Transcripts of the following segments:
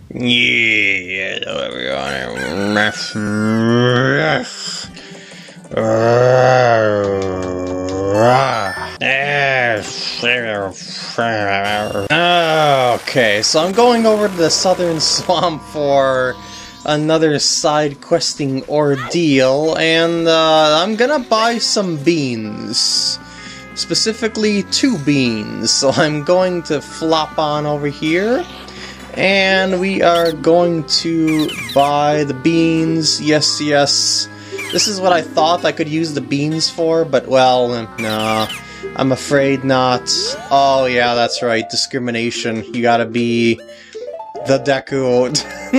Yeah, everyone. Okay, so I'm going over to the southern swamp for another side questing ordeal, and I'm gonna buy some beans. Specifically 2 beans. So I'm going to flop on over here. And we are going to buy the beans. Yes, yes. This is what I thought I could use the beans for, but well, nah. I'm afraid not. Oh yeah, that's right. Discrimination. You gotta be the Deku.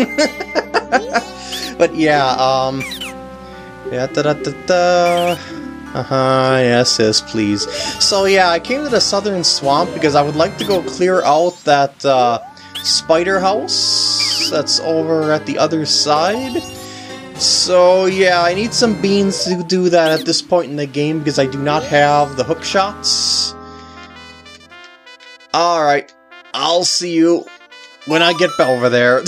But yeah, yeah, da-da-da-da. Yes, yes, please. So yeah, I came to the southern swamp because I would like to go clear out that, spider house that's over at the other side. So yeah, I need some beans to do that at this point in the game because I do not have the hook shots. Alright, I'll see you when I get over there.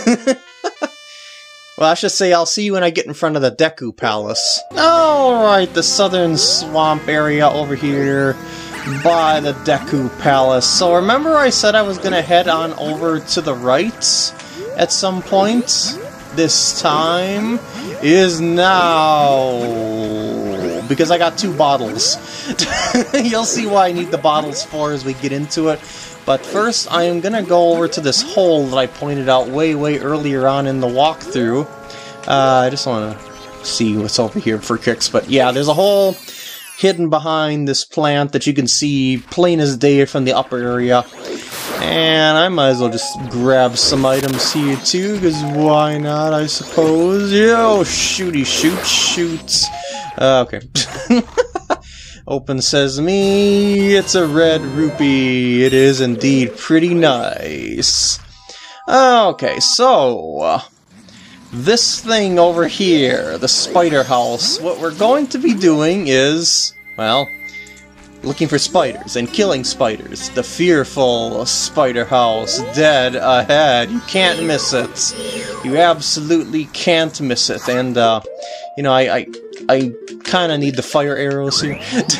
Well, I should say I'll see you when I get in front of the Deku Palace. Alright, the southern swamp area over here by the Deku Palace. So remember I said I was gonna head on over to the right at some point? This time is now, because I got 2 bottles. You'll see why I need the bottles for as we get into it. But first I am gonna go over to this hole that I pointed out way earlier on in the walkthrough. I just wanna see what's over here for kicks, but yeah, there's a hole hidden behind this plant that you can see plain as day from the upper area. And I might as well just grab some items here too, because why not, I suppose. Yo, shooty shoot. Okay. Open sesame, it's a red rupee. It is indeed pretty nice. Okay, so this thing over here, the spider house, what we're going to be doing is, well, looking for spiders and killing spiders. The fearful spider house, dead ahead. You can't miss it. You absolutely can't miss it. And, you know, I kind of need the fire arrows here.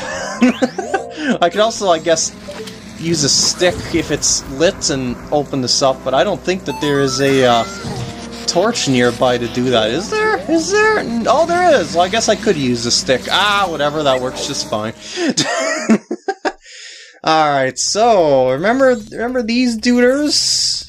I could also, I guess, use a stick if it's lit and open this up, but I don't think that there is a, torch nearby to do that. Is there? Is there? Oh, there is! Well, I guess I could use a stick. Ah, whatever, that works just fine. Alright, so, remember these duders?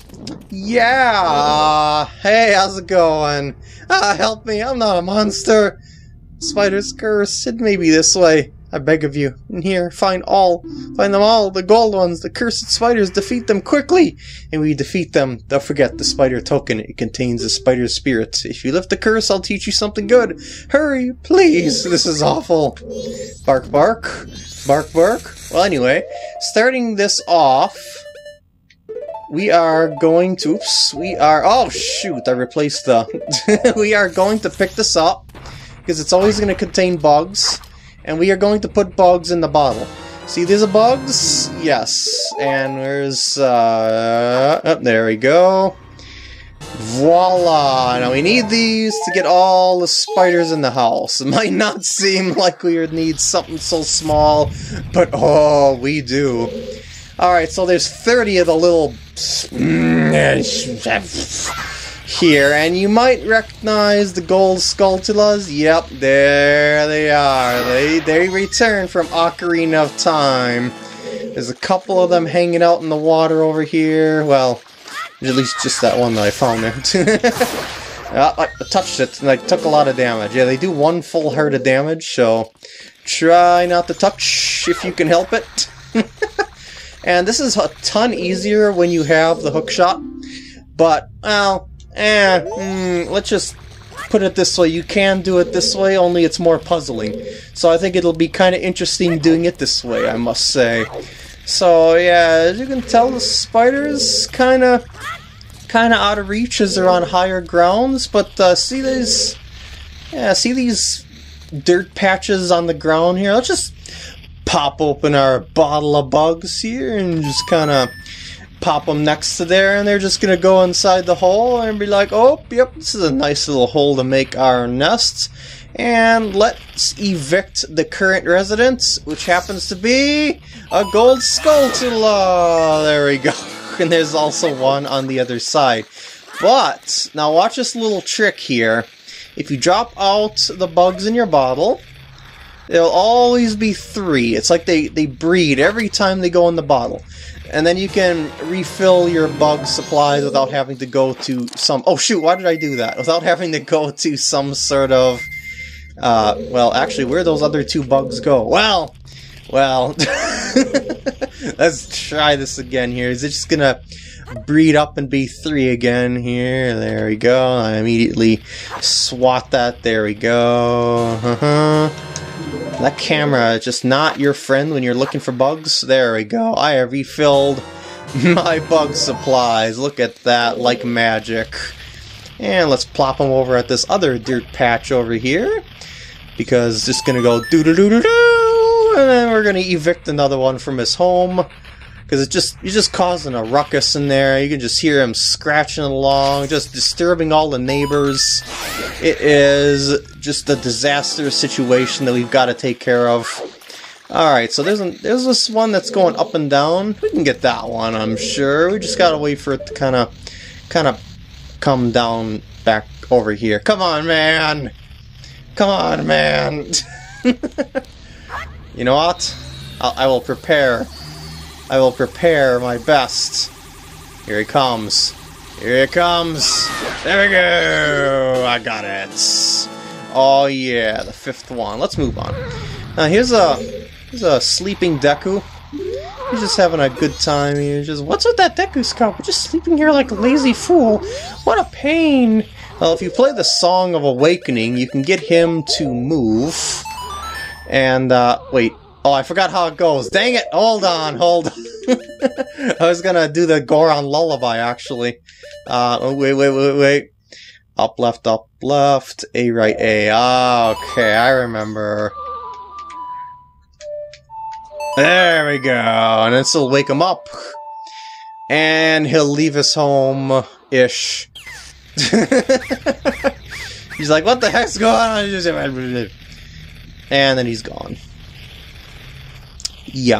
Yeah! Hey, how's it going? Help me, I'm not a monster! Spider's curse, it may be this way. I beg of you. In here, find them all, the gold ones, the cursed spiders, defeat them quickly! And we defeat them, don't forget the spider token, it contains the spider's spirit. If you lift the curse, I'll teach you something good. Hurry, please, this is awful. Bark, bark, bark, bark. Well, anyway, starting this off, we are going to, oh shoot, I replaced the, we are going to pick this up, because it's always going to contain bugs. And we are going to put bugs in the bottle. See, there's bugs? Yes. And there's, oh, there we go. Voila! Now we need these to get all the spiders in the house. It might not seem like we would need something so small, but oh, we do. Alright, so there's 30 of the little here, and you might recognize the gold Skulltulas. Yep, there they are. They return from Ocarina of Time. There's a couple of them hanging out in the water over here. Well, at least just that one that I found there. I touched it, and I took a lot of damage. Yeah, they do 1 full heart of damage, so try not to touch if you can help it. And this is a ton easier when you have the hookshot, but, well, let's just put it this way. You can do it this way, only it's more puzzling. So I think it'll be kind of interesting doing it this way, I must say. So yeah, as you can tell, the spider's kind of out of reach as they're on higher grounds. But see these dirt patches on the ground here? Let's just pop open our bottle of bugs here and just kind of pop them next to there, and they're just gonna go inside the hole and be like, oh, yep, this is a nice little hole to make our nests. And let's evict the current resident, which happens to be a gold Skulltula. There we go. And there's also one on the other side. But, now watch this little trick here. If you drop out the bugs in your bottle, there'll always be 3. It's like they breed every time they go in the bottle. And then you can refill your bug supplies without having to go to some... Oh shoot, why did I do that? Without having to go to some sort of... well, actually, where'd those other 2 bugs go? Well... Let's try this again here. Is it just gonna breed up and be 3 again here? There we go. I immediately swat that. There we go. That camera is just not your friend when you're looking for bugs. There we go. I have refilled my bug supplies. Look at that, like magic. And let's plop them over at this other dirt patch over here. Because it's just gonna go doo-doo-doo-doo-doo, and then we're gonna evict another one from his home. Because he's just causing a ruckus in there. You can just hear him scratching along, just disturbing all the neighbors. It is just a disastrous situation that we've got to take care of. Alright, so there's this one that's going up and down. We can get that one, I'm sure. We just gotta wait for it to kind of come down back over here. Come on, man! Come on, man! You know what? I will prepare. I will prepare my best. Here he comes. Here he comes. There we go. I got it. Oh yeah, the 5th one. Let's move on. Now here's a sleeping Deku. He's just having a good time. He's just, what's with that Deku Scout? We're just sleeping here like a lazy fool. What a pain. Well, if you play the Song of Awakening, you can get him to move. And, wait. Oh, I forgot how it goes. Dang it! Hold on. I was gonna do the Goron Lullaby, actually. Wait. Up, left, A, right, A. Okay, I remember. There we go. And then it'll wake him up. And he'll leave his home-ish. He's like, what the heck's going on? And then he's gone. Yeah.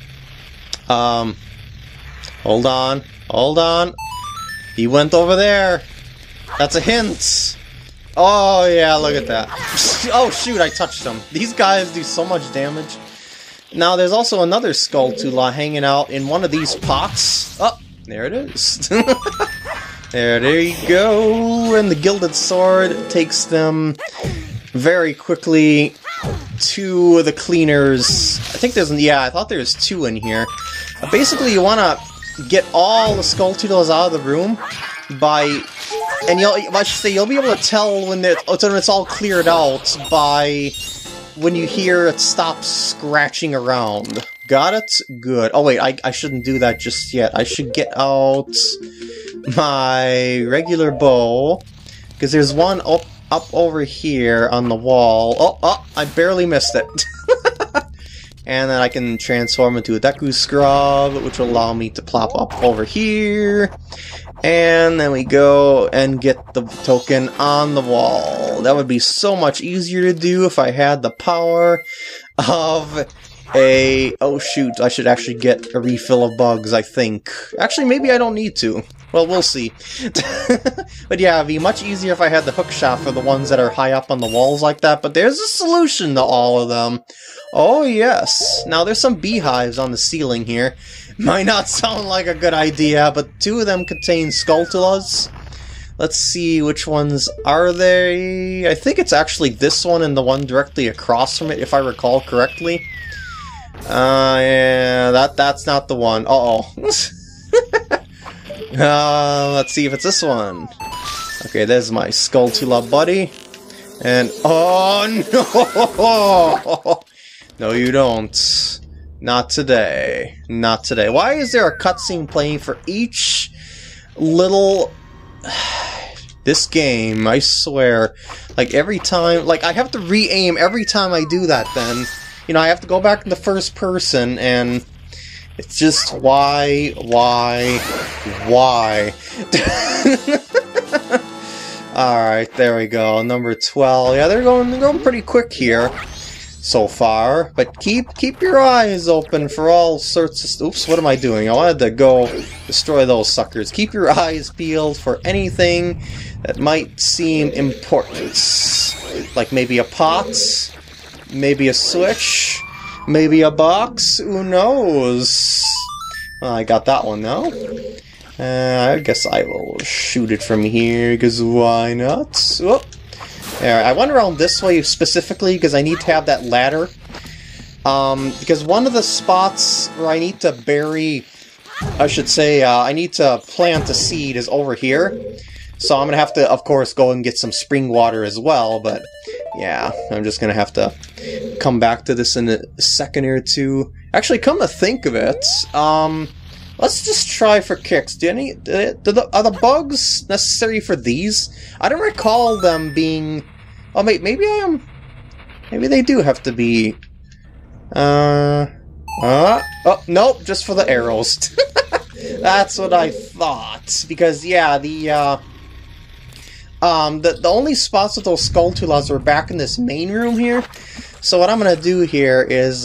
Hold on. He went over there. That's a hint. Oh, yeah, look at that. Oh, shoot, I touched him. These guys do so much damage. Now, there's also another Skulltula hanging out in one of these pots. Oh, there it is. There you go. And the Gilded Sword takes them very quickly to the cleaners. I think there's, yeah, I thought there was 2 in here. Basically, you want to get all the Skulltulas out of the room by, and you'll be able to tell when it's all cleared out by when you hear it stop scratching around. Got it? Good. Oh wait, I shouldn't do that just yet. I should get out my regular bow, because there's one up over here on the wall. Oh, I barely missed it. And then I can transform into a Deku Scrub, which will allow me to plop up over here. And then we go and get the token on the wall. That would be so much easier to do if I had the power of a... Oh shoot, I should actually get a refill of bugs, I think. Actually, maybe I don't need to. Well, we'll see. But yeah, it'd be much easier if I had the hook shot for the ones that are high up on the walls like that, but there's a solution to all of them. Oh yes. Now there's some beehives on the ceiling here. Might not sound like a good idea, but 2 of them contain Skulltulas. Let's see, which ones are they? I think it's actually this one and the one directly across from it, if I recall correctly. Yeah, that's not the one. Uh-oh. Let's see if it's this one. Okay, there's my Skulltula buddy. And, oh no! No, you don't. Not today. Not today. Why is there a cutscene playing for each little... This game, I swear. Like, every time... Like, I have to re-aim every time I do that, then. You know, I have to go back in the first person and It's just why? Alright, there we go. Number 12. Yeah, they're going pretty quick here so far. But keep your eyes open for all sorts of... Oops, what am I doing? I wanted to go destroy those suckers. Keep your eyes peeled for anything that might seem important. Like maybe a pot, maybe a switch, maybe a box, who knows? Well, I got that one now. I guess I will shoot it from here, because why not? Whoop. There, I went around this way specifically because I need to have that ladder. Because one of the spots where I need to bury... I should say, I need to plant a seed is over here. So I'm going to have to, of course, go and get some spring water as well, but yeah, I'm just going to have to come back to this in a second or two. Actually, come to think of it, let's just try for kicks. Are the bugs necessary for these? I don't recall them being... Oh, maybe I am... Maybe they do have to be... Oh, nope, just for the arrows. That's what I thought. Because, yeah, the only spots with those Skulltulas were back in this main room here. So what I'm gonna do here is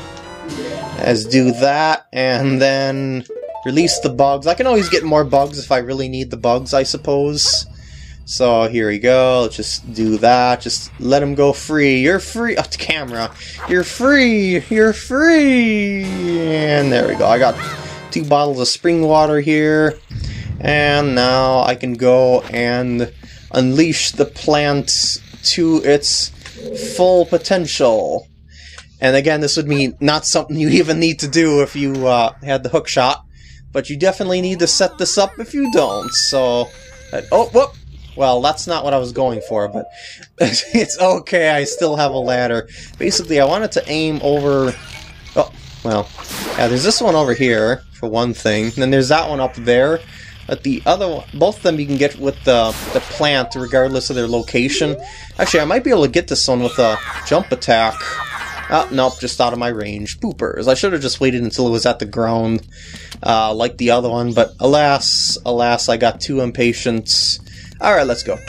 do that, and then release the bugs. I can always get more bugs if I really need the bugs, I suppose. So here we go. Let's just do that. Just let them go free. You're free. Oh, camera. You're free. You're free. And there we go. I got 2 bottles of spring water here. And now I can go and unleash the plant to its full potential. And again, this would be not something you even need to do if you had the hook shot. But you definitely need to set this up if you don't. So, oh, whoop. Well, that's not what I was going for, but it's okay, I still have a ladder. Basically, I wanted to aim over... Oh, well, yeah, there's this one over here, for one thing. And then there's that one up there. But the other one, both of them you can get with the plant, regardless of their location. Actually, I might be able to get this one with a jump attack. Oh, nope, just out of my range. Poopers. I should have just waited until it was at the ground, like the other one. But alas, I got too impatient. Alright, let's go.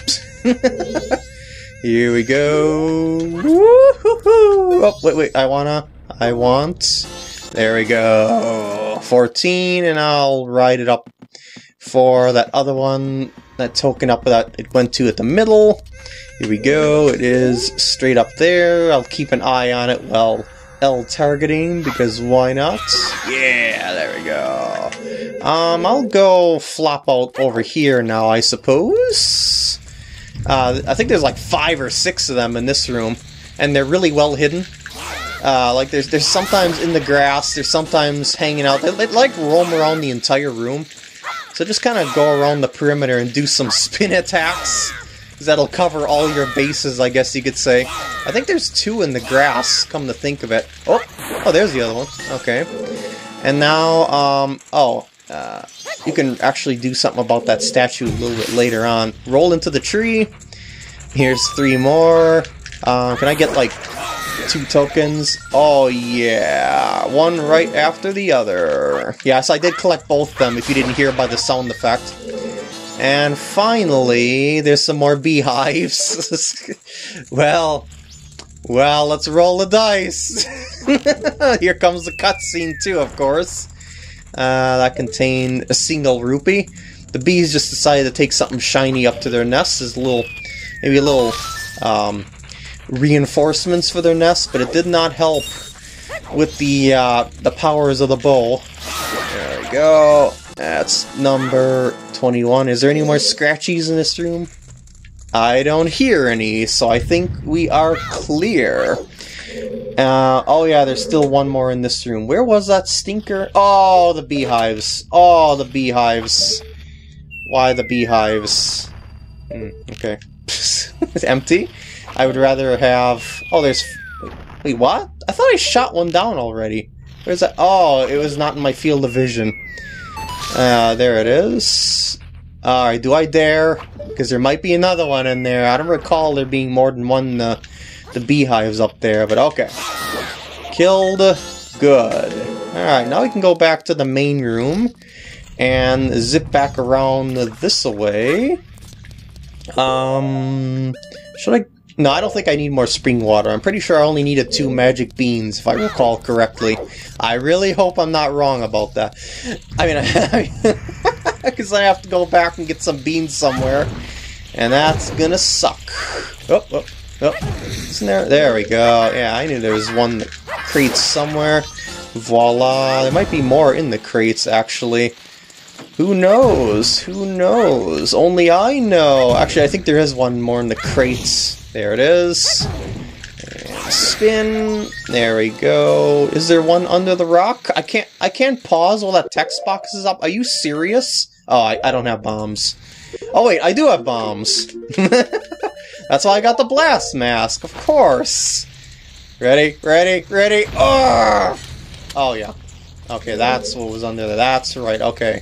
Here we go. Woo-hoo-hoo. Oh, wait, I want. There we go. 14, and I'll ride it up for that other one, that token up that it went to at the middle. Here we go. It is straight up there. I'll keep an eye on it while L targeting, because why not? Yeah, there we go. I'll go flop out over here now, I suppose. I think there's like 5 or 6 of them in this room, and they're really well hidden. Like there's sometimes in the grass, there's sometimes hanging out. They like roam around the entire room. So just kind of go around the perimeter and do some spin attacks. Because that'll cover all your bases, I guess you could say. I think there's 2 in the grass, come to think of it. Oh, there's the other one. Okay. And now, you can actually do something about that statue a little bit later on. Roll into the tree. Here's 3 more. Can I get, like, 2 tokens? Oh, yeah. One right after the other. Yes, I did collect both of them, if you didn't hear by the sound effect. And finally, there's some more beehives. Well, let's roll the dice. Here comes the cutscene too, of course. That contained a single rupee. The bees just decided to take something shiny up to their nest as maybe a little reinforcements for their nest, but it did not help with the powers of the bow. There we go. That's number 21. Is there any more scratchies in this room? I don't hear any, so I think we are clear. Oh yeah, there's still one more in this room. Where was that stinker? Oh, the beehives. Oh, the beehives. Why the beehives? Okay. It's empty? I would rather have... Oh, there's... Wait, what? I thought I shot one down already. Where's that? Oh, it was not in my field of vision. There it is. Alright, do I dare? Because there might be another one in there. I don't recall there being more than one, the beehives up there, but okay. Killed. Good. Alright, now we can go back to the main room and zip back around this way. Should I... No, I don't think I need more spring water. I'm pretty sure I only needed 2 magic beans, if I recall correctly. I really hope I'm not wrong about that. I mean, because I have to go back and get some beans somewhere, and that's gonna suck. Oh, oh, oh. Isn't there? There we go. Yeah, I knew there was one crate somewhere. Voila. There might be more in the crates, actually. Who knows? Who knows? Only I know. Actually, I think there is one more in the crates. There it is. And spin. There we go. Is there one under the rock? I can't pause while that text box is up. Are you serious? Oh, I don't have bombs. Oh wait, I do have bombs. That's why I got the blast mask, of course. Ready, ready, ready. Oh! Oh yeah. Okay, that's what was under there. That's right. Okay.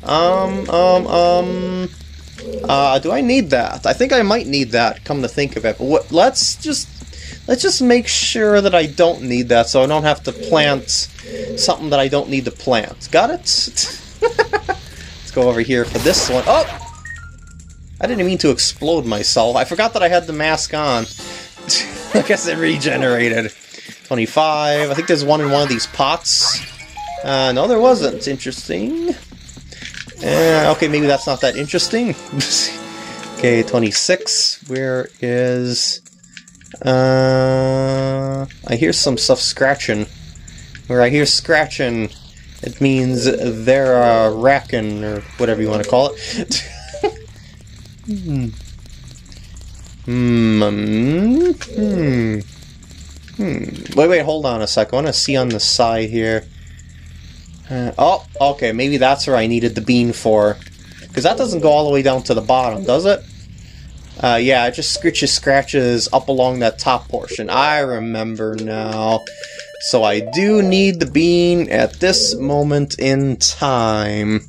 Do I need that? I think I might need that, come to think of it. But let's just make sure that I don't need that, so I don't have to plant something that I don't need to plant. Got it? Let's go over here for this one. Oh! I didn't mean to explode myself. I forgot that I had the mask on. I guess it regenerated. 25. I think there's one in one of these pots. No, there wasn't. Interesting. Okay, maybe that's not that interesting. Okay, 26. Where is... I hear some stuff scratching. Where I hear scratching, it means they're racking, or whatever you want to call it. Wait, hold on a sec. I want to see on the side here. Oh, okay, maybe that's where I needed the bean for. Because that doesn't go all the way down to the bottom, does it? Yeah, it just scratches up along that top portion. I remember now. So I do need the bean at this moment in time.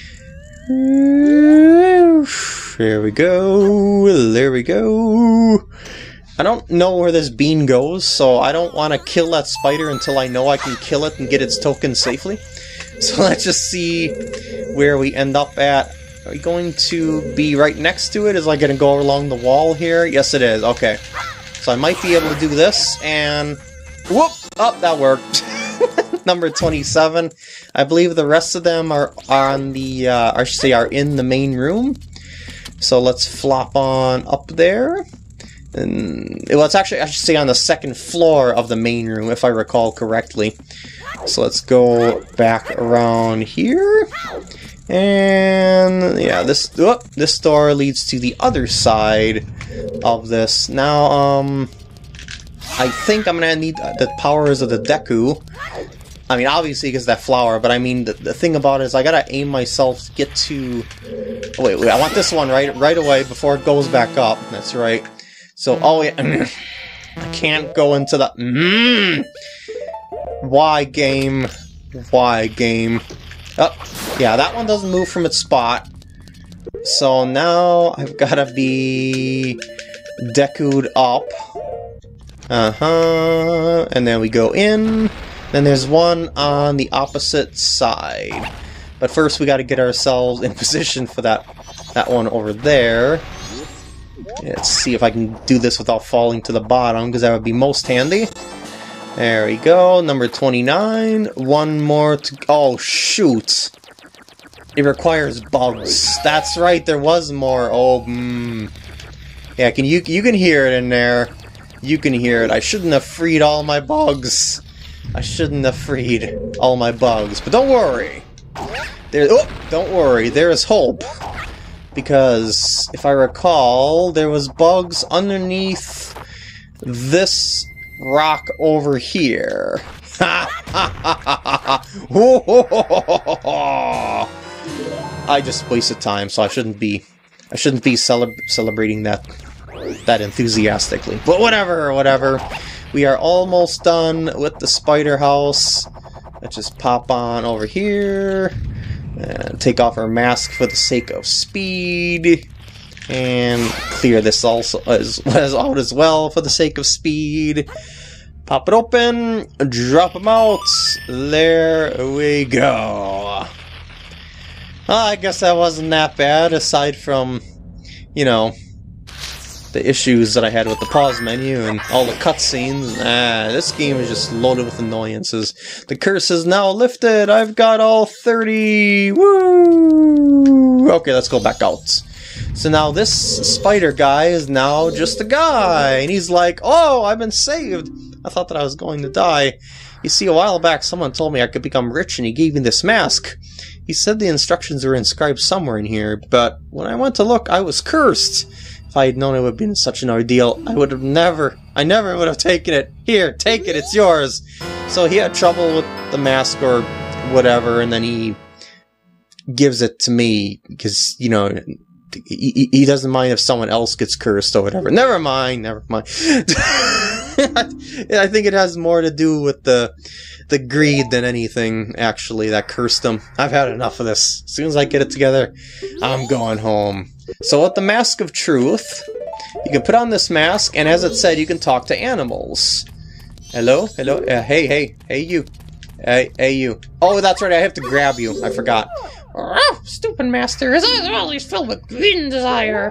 There we go. There we go. I don't know where this bean goes, so I don't want to kill that spider until I know I can kill it and get its token safely. So let's just see where we end up at. Are we going to be right next to it? Is it going to go along the wall here? Yes, it is. Okay. So I might be able to do this, and... Whoop! Oh, that worked. Number 27. I believe the rest of them are on the... I should say are in the main room. So let's flop on up there. And, well, it's actually, I should say, on the second floor of the main room, if I recall correctly. So let's go back around here. And, yeah, this door leads to the other side of this. Now, I think I'm gonna need the powers of the Deku. I mean, obviously, because that flower, but I mean, the thing about it is I gotta aim myself to get to... Oh, wait, I want this one right away before it goes back up. That's right. So, oh yeah, I can't go into the... Why, game? Why, game? Oh, yeah, that one doesn't move from its spot. So now I've gotta be... Deku'd up. And then we go in. Then there's one on the opposite side. But first we gotta get ourselves in position for that one over there. Let's see if I can do this without falling to the bottom, because that would be most handy. There we go, number 29. One more to... Oh, shoot! It requires bugs. That's right, there was more. Oh, Yeah, you can hear it in there. You can hear it. I shouldn't have freed all my bugs. I shouldn't have freed all my bugs. But don't worry. Don't worry, there is hope. Because, if I recall, there was bugs underneath this rock over here. I just wasted time, so I shouldn't be celebrating that enthusiastically. But whatever. We are almost done with the spider house. Let's just pop on over here. And take off our mask for the sake of speed, and clear this also out as well for the sake of speed. Pop it open, drop them out. There we go. I guess that wasn't that bad, aside from, you know, the issues that I had with the pause menu and all the cutscenes. This game is just loaded with annoyances. The curse is now lifted. I've got all 30. Woo! Okay, let's go back out. So now this spider guy is now just a guy, and he's like, "Oh, I've been saved. I thought that I was going to die. You see, a while back someone told me I could become rich, and he gave me this mask. He said the instructions were inscribed somewhere in here, but when I went to look, I was cursed. If I had known it would have been such an ordeal, I never would have taken it. Here, take it, it's yours." So he had trouble with the mask or whatever, and then he gives it to me, because, you know, he doesn't mind if someone else gets cursed or whatever. Never mind. I think it has more to do with the greed than anything, actually, that cursed him. I've had enough of this. As soon as I get it together, I'm going home. So with the Mask of Truth, you can put on this mask, and as it said, you can talk to animals. Hello? Hello? Hey, you. Hey, you. Oh, that's right, I have to grab you. I forgot. Oh, stupid master, his eyes are always filled with greed and desire.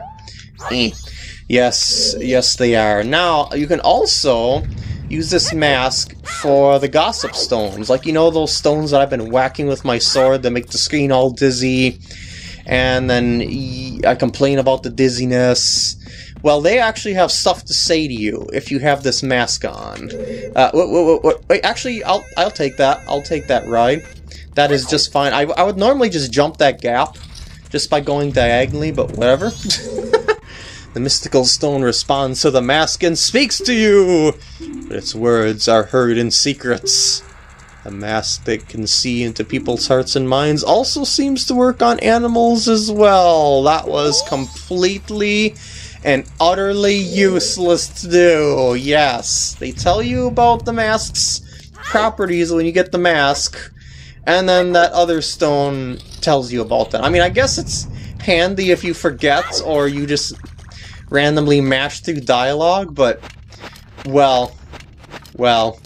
Yes, they are. Now, you can also use this mask for the gossip stones. Like, you know those stones that I've been whacking with my sword that make the screen all dizzy, and then I complain about the dizziness? Well, they actually have stuff to say to you if you have this mask on. Wait, actually, I'll take that. I'll take that ride. That is just fine. I would normally just jump that gap just by going diagonally, but whatever. The mystical stone responds to the mask and speaks to you, but its words are heard in secrets. A mask that can see into people's hearts and minds also seems to work on animals as well. That was completely and utterly useless to do. Yes, they tell you about the mask's properties when you get the mask, and then that other stone tells you about that. I mean, I guess it's handy if you forget or you just randomly mash through dialogue, but, well, well,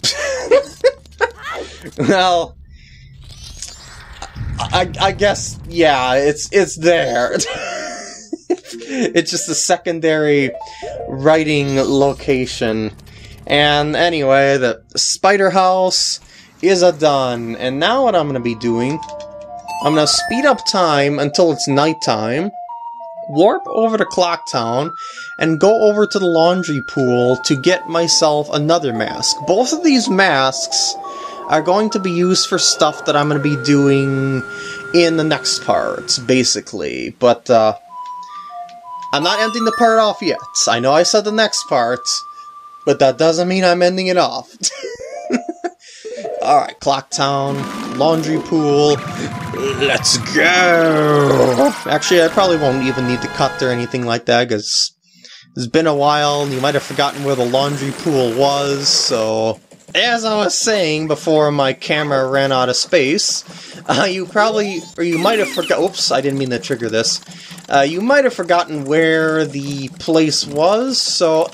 I guess, yeah, it's there. It's just a secondary writing location. And anyway, the spider house is done. And now what I'm going to be doing, I'm going to speed up time until it's nighttime, warp over to Clock Town, and go over to the laundry pool to get myself another mask. Both of these masks are going to be used for stuff that I'm going to be doing in the next part, basically. But, I'm not ending the part off yet. I know I said the next part, but that doesn't mean I'm ending it off. Alright, Clock Town, laundry pool, let's go! Actually, I probably won't even need to cut or anything like that, because it's been a while, and you might have forgotten where the laundry pool was, so... As I was saying before my camera ran out of space, you might have forgot. Oops, I didn't mean to trigger this. You might have forgotten where the place was, so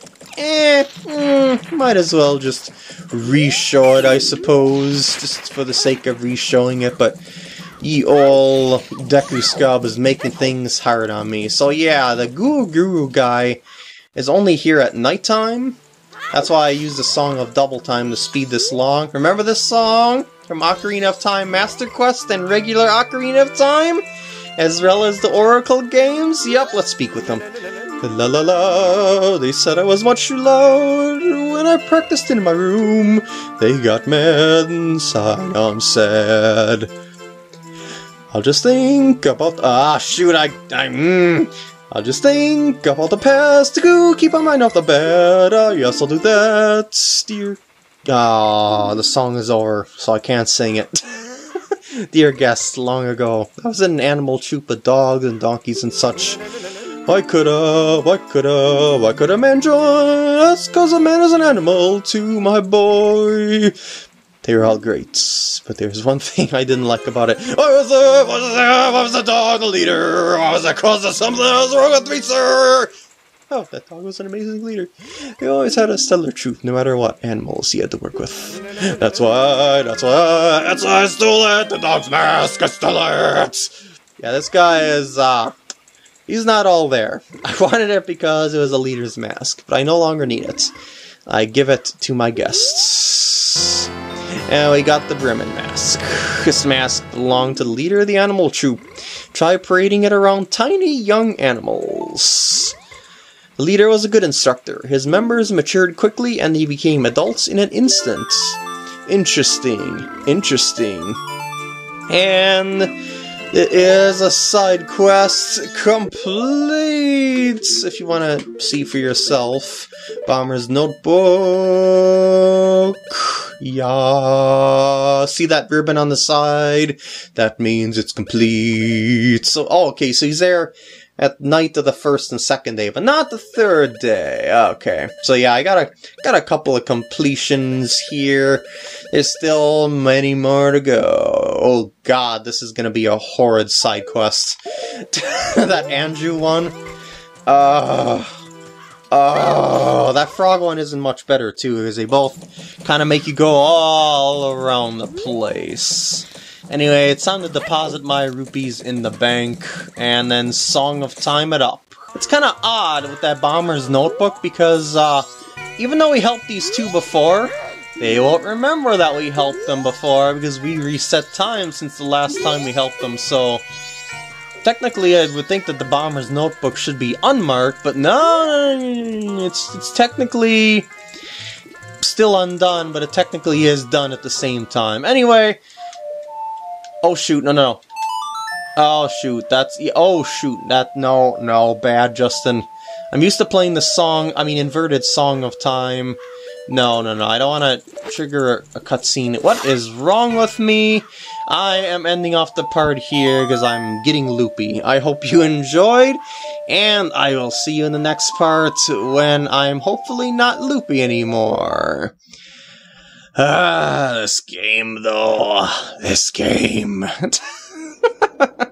might as well just re-show it, I suppose, just for the sake of re-showing it. But ye ol' Deku Scrub is making things hard on me. So yeah, the Guru guy is only here at nighttime. That's why I used the Song of Double Time to speed this along. Remember this song from Ocarina of Time Master Quest and regular Ocarina of Time? As well as the Oracle games? Yep, let's speak with them. La la la, they said I was much too loud when I practiced in my room. They got mad inside, I'm sad. I'll just think about... I'll just think about the past to keep my mind off the bed. Yes, I'll do that, dear. The song is over, so I can't sing it. Dear guests, long ago, I was in an animal troop of dogs and donkeys and such. Why could a man join us? 'Cause a man is an animal to my boy. They were all great, but there's one thing I didn't like about it. Was the dog the leader? Was the cause of something else wrong with me, sir? Oh, that dog was an amazing leader. He always had a stellar truth, no matter what animals he had to work with. That's why I stole it! The dog's mask, I stole it! Yeah, this guy is, he's not all there. I wanted it because it was a leader's mask, but I no longer need it. I give it to my guests. And we got the Bremen mask. This mask belonged to the leader of the animal troop. Try parading it around tiny young animals. The leader was a good instructor. His members matured quickly and they became adults in an instant. Interesting. Interesting. And it is a side quest complete! If you want to see for yourself. Bomber's Notebook. Yeah. See that ribbon on the side? That means it's complete. So, oh, okay, so he's there at night of the first and second day, but not the third day. Okay. So yeah, I got a couple of completions here. There's still many more to go. Oh god, this is gonna be a horrid side quest. That Andrew one. Oh, that frog one isn't much better too, because they both kind of make you go all around the place. Anyway, it's time to deposit my rupees in the bank, and then Song of Time it up. It's kind of odd with that Bomber's Notebook, because even though we helped these two before, they won't remember that we helped them before, because we reset time since the last time we helped them, so technically I would think that the Bomber's Notebook should be unmarked, but no, it's technically still undone, but it technically is done at the same time. Anyway, oh shoot, no. Oh shoot, oh shoot, no, bad, Justin. I'm used to playing the song, inverted Song of Time. No, I don't want to trigger a cutscene. What is wrong with me? I am ending off the part here because I'm getting loopy. I hope you enjoyed, and I will see you in the next part when I'm hopefully not loopy anymore. This game, though. This game.